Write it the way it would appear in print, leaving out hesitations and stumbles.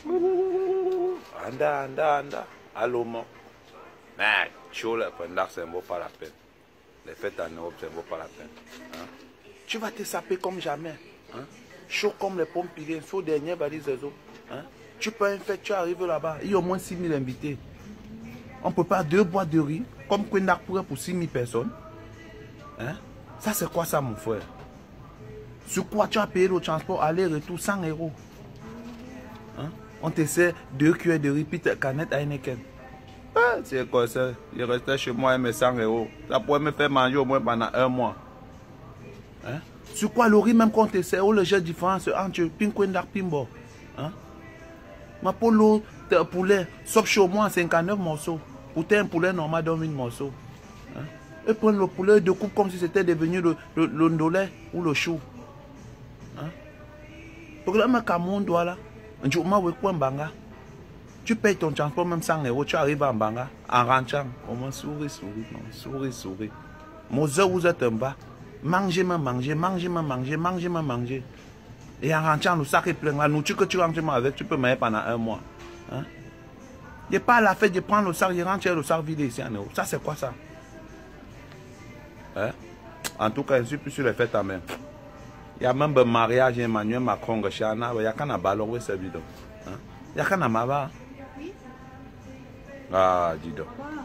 Anda. Allô, mon. Mais, chaud, le pendant, ça ne vaut pas la peine. Les fêtes en Europe, ça ne vaut pas la peine. Hein? Tu vas te saper comme jamais. Hein? Chaud comme les pommes pilées, chaud dernier valise des eaux. Hein? Tu peux une fête, tu arrives là-bas, il y a au moins 6 000 invités. On peut pas 2 boîtes de riz, comme Kwendak pourrait pour 6 000 personnes. Hein? Ça, c'est quoi ça, mon frère? Sur quoi tu as payé le transport aller-retour 100 €? Hein? On te sert 2 cuillères de riz, puis canette Heineken. Ah, c'est quoi ça? Il restait chez moi et mes 100 €. Ça pourrait me faire manger au moins pendant 1 mois. Hein? Sur quoi le riz, même quand on te sert, le jeu différence entre Pinkwendak Pimbo? Hein? Ma polo, poulet, sauf chez moi 59 morceaux. Pour un poulet normal, dans 1 morceau. Hein? Et prendre le poulet de coupe comme si c'était devenu le ndolé ou le chou. Hein? Pour que le Cameroun doit là, tu payes ton transport même 100 €, tu arrives en Banga, en rentrant. Au moins souris. Mose, vous êtes en bas. Mangez. Et en rentrant, le sac est plein. La nourriture que tu rentres avec, tu peux manger pendant 1 mois. Hein? Il n'y a pas à la fête de prendre le sac, je rentre le sac vide ici en euros. Ça, c'est quoi ça? Hein? En tout cas, je suis plus sur les fêtes en main. Il y a même un mariage Emmanuel Macron, il y a qu'un ballon, c'est évident. Il y a qu'un amaba. Ah, dis donc.